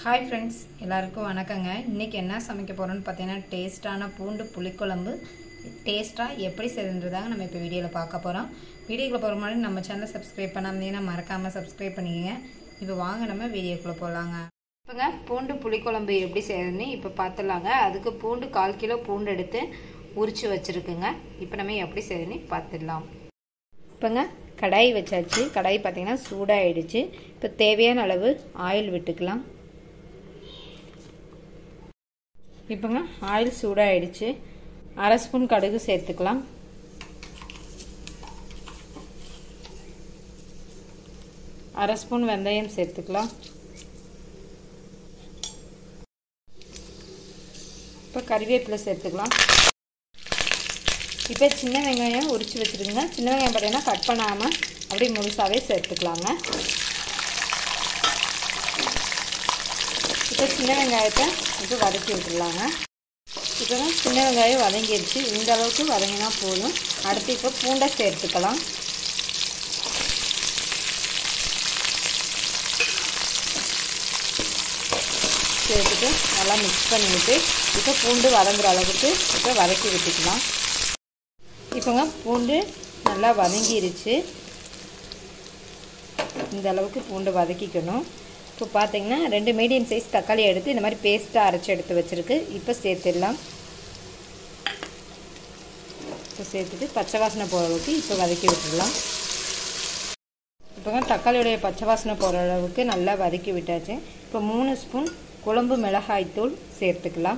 hi friends எல்லாருக்கும் வணக்கங்க இன்னைக்கு என்ன சமைக்க போறோம்னு பார்த்தீங்கன்னா டேஸ்டான பூண்டு புளிக்குழம்பு டேஸ்டா எப்படி செய்யறதுன்றதாங்க நம்ம இப்போ வீடியோல பார்க்க போறோம் வீடியோக்குள்ள போற முன்னாடி நம்ம சேனலை சப்ஸ்கிரைப் பண்ணாமீங்கன்னா மறக்காம சப்ஸ்கிரைப் பண்ணிக்கங்க இப்போ வாங்க நம்ம வீடியோக்குள்ள போலாங்க இப்பங்க பூண்டு புளிக்குழம்பு எப்படி செய்யறதுன்னு இப்போ பார்த்தலாங்க அதுக்கு பூண்டு 1/4 கிலோ பூண்டு எடுத்து உரிச்சு வச்சிருக்கேங்க இப்போ நம்ம எப்படி செய்யறதுன்னு பார்த்துடலாம் இப்பங்க கடாய் வச்சாச்சு கடாய் பார்த்தீங்கன்னா சூடாயிடுச்சு இப்போ தேவையான அளவு ஆயில் விட்டுக்கலாம் இப்போங்க ஆயில் சூடாயிடுச்சு அரை ஸ்பூன் கடுகு சேர்த்துக்கலாம் அரை ஸ்பூன் வெந்தயம் சேர்த்துக்கலாம் இப்போ கறிவேப்பிலை சேர்த்துக்கலாம் இப்போ சின்ன வெங்காயம் உரிச்சு வச்சுருக்குங்க சின்ன வெங்காயம் பார்த்தீங்கன்னா கட் பண்ணாமல் அப்படியே முழுசாகவே சேர்த்துக்கலாங்க இப்போ சின்ன வெங்காயத்தை இப்போ வதக்கி விட்டுடலாங்க இப்போ சின்ன வெங்காயம் வதங்கிடுச்சு இந்த அளவுக்கு வதங்கினா போதும் அடுத்து இப்போ பூண்டை சேர்த்துக்கலாம் சேர்த்துட்டு நல்லா மிக்ஸ் பண்ணிவிட்டு இப்போ பூண்டு வதங்குற அளவுக்கு இப்போ வதக்கி விட்டுக்கலாம் இப்போங்க பூண்டு நல்லா வதங்கிருச்சு இந்த அளவுக்கு பூண்டு வதக்கிக்கணும் இப்போ பார்த்தீங்கன்னா 2 மீடியம் சைஸ் தக்காளி எடுத்து இந்த மாதிரி பேஸ்ட்டாக அரைச்சி எடுத்து வச்சுருக்கு இப்போ சேர்த்துடலாம் இப்போ சேர்த்துட்டு பச்சை வாசனை போகிற அளவுக்கு இப்போ வதக்கி விட்டுடலாம் இப்போ தக்காளியோடைய பச்சை வாசனை போகிற அளவுக்கு நல்லா வதக்கி விட்டாச்சு இப்போ 3 ஸ்பூன் குழம்பு மிளகாய்த்தூள் சேர்த்துக்கலாம்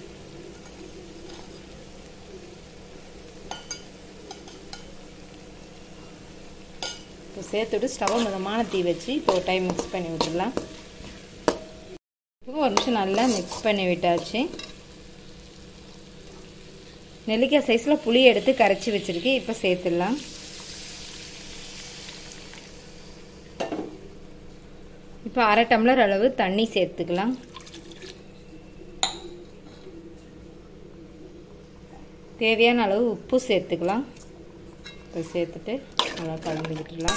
இப்போ சேர்த்துட்டு ஸ்டவ்வை மிதமான தீ வச்சு இப்போ ஒரு டைம் மிக்ஸ் பண்ணி விட்டுடலாம் இப்போ ஒரு நிமிஷம் நல்லா மிக்ஸ் பண்ணி விட்டாச்சு நெல்லிக்காய் சைஸில் புளி எடுத்து கரைச்சி வச்சுருக்கு இப்போ சேர்த்துடலாம் இப்போ அரை டம்ளர் அளவு தண்ணி சேர்த்துக்கலாம் தேவையான அளவு உப்பு சேர்த்துக்கலாம் இப்போ சேர்த்துட்டு நல்லா கலந்து விட்டுடலாம்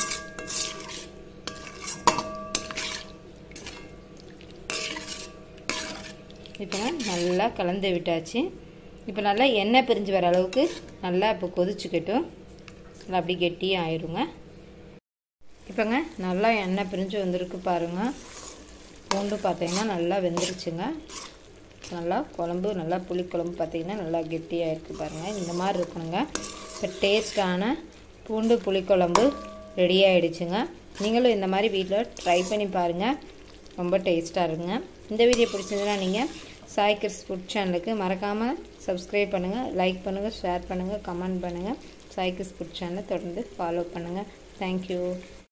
இப்போ நல்லா கலந்து விட்டாச்சு இப்போ நல்லா எண்ணெய் பிரிஞ்சு வர அளவுக்கு நல்லா இப்போ கொதிச்சுக்கட்டும் நல்லா அப்படி கெட்டியாக ஆயிடுங்க இப்போங்க நல்லா எண்ணெய் பிரிஞ்சு வந்திருக்கு பாருங்கள் பூண்டு பார்த்தீங்கன்னா நல்லா வெந்துருச்சுங்க நல்லா குழம்பு நல்லா புளிக்குழம்பு பார்த்தீங்கன்னா நல்லா கெட்டியாக இருக்குது பாருங்கள் இந்த மாதிரி இருக்கணுங்க இப்போ டேஸ்டான பூண்டு புளிக்குழம்பு ரெடி ஆகிடுச்சுங்க நீங்களும் இந்த மாதிரி வீட்டில் ட்ரை பண்ணி பாருங்கள் ரொம்ப டேஸ்ட்டாக இருக்குங்க இந்த வீடியோ பிடிச்சிருந்ததுன்னா நீங்கள் சாய் கிட்ஸ் ஃபுட் சேனலுக்கு மறக்காமல் சப்ஸ்கிரைப் பண்ணுங்கள் லைக் பண்ணுங்கள் ஷேர் பண்ணுங்கள் கமெண்ட் பண்ணுங்கள் சாய் கிட்ஸ் ஃபுட் சேனலை தொடர்ந்து ஃபாலோ பண்ணுங்கள் தேங்க்யூ